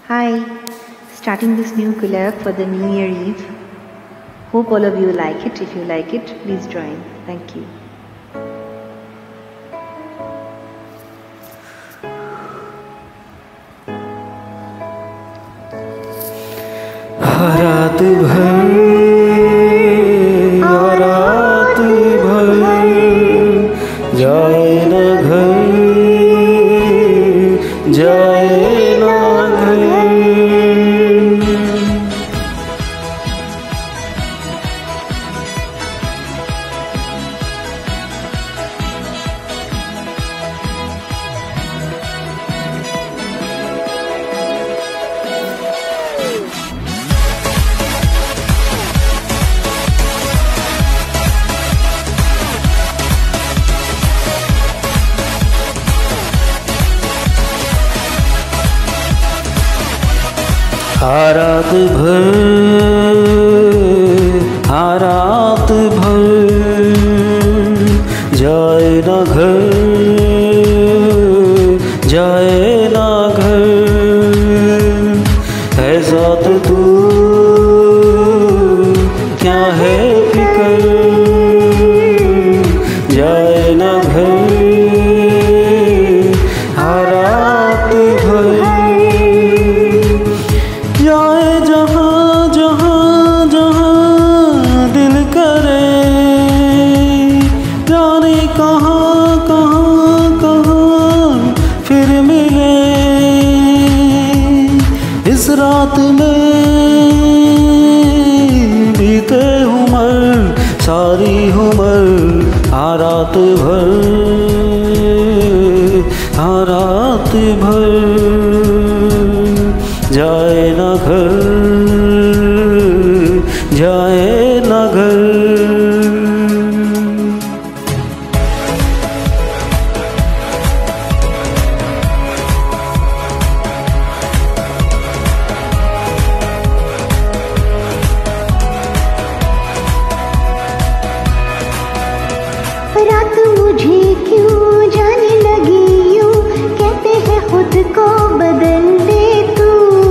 Hi, starting this new collab for the New Year Eve. Hope all of you like it. If you like it, please join. Thank you. रात भर जाए न घर, जाए न घर। रात भर जाए न घर, जाए न घर। है ज़ात तू क्या है फिकर, जाए न घर। रात भर जाए जहाँ जहाँ जहाँ दिल करे, जाने कहाँ कहाँ कहाँ फिर मिले। इस रात में बीते उम्र सारी उम्र। रात भर, रात भर जाए न घर, जाए न घर। रात मुझे क्यों जाने लगी यूं, कहते हैं खुद को बदल दे तू।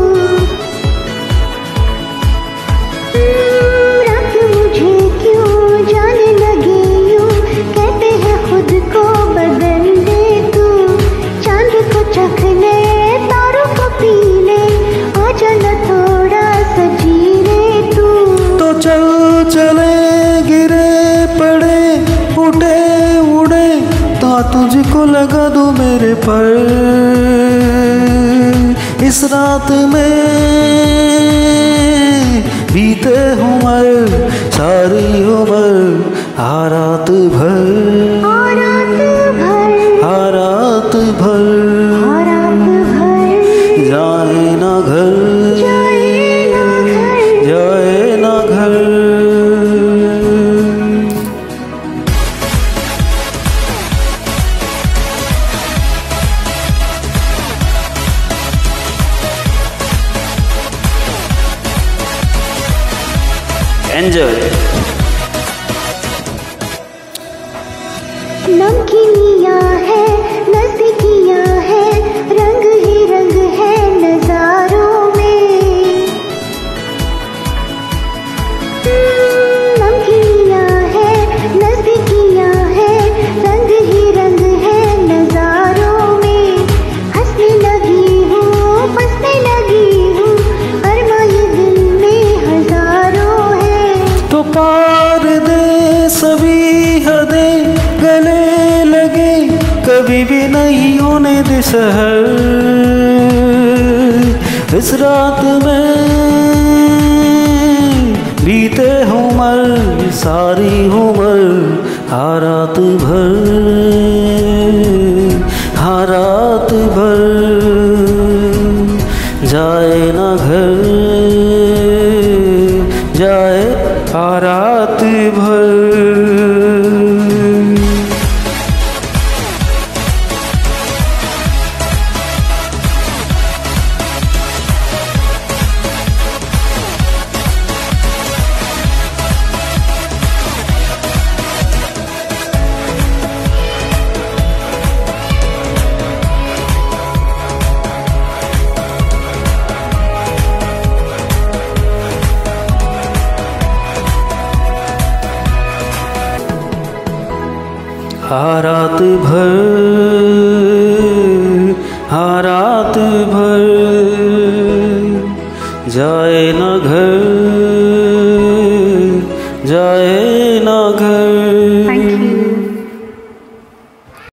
रात मुझे क्यों जाने लगी यूं, कहते हैं खुद को बदल दे तू। चांद को चख ले, तारों को पी ले, आजा न थोड़ा सा जी ले तू। तो चल चले गिरे पड़े उड़े उड़े, तो तुझको लगा दूं मेरे पर। इस रात में बीते उम्र सारी उम्र। रात भर, रात भर जाए न घर, जाए न घर। Enjoy. नमकीनियाँ है, नज़दीकियाँ है, रंग ही रंग है नज़ारों में। नमकीनियाँ है, नज़दीकियाँ है, रंग ही रंग है नज़ारों में। हंसने लगी हूँ, बसने लगी हूँ, अरमा ये दिल में हज़ारों है। तो पार दे सभी हदें, गले लगे कभी भी नहीं होने दे सहर। इस रात में बीते उम्र सारी उम्र। रात भर, रात भर जाए न घर, जाए रात भर। रात भर रात भर जाए न घर जाए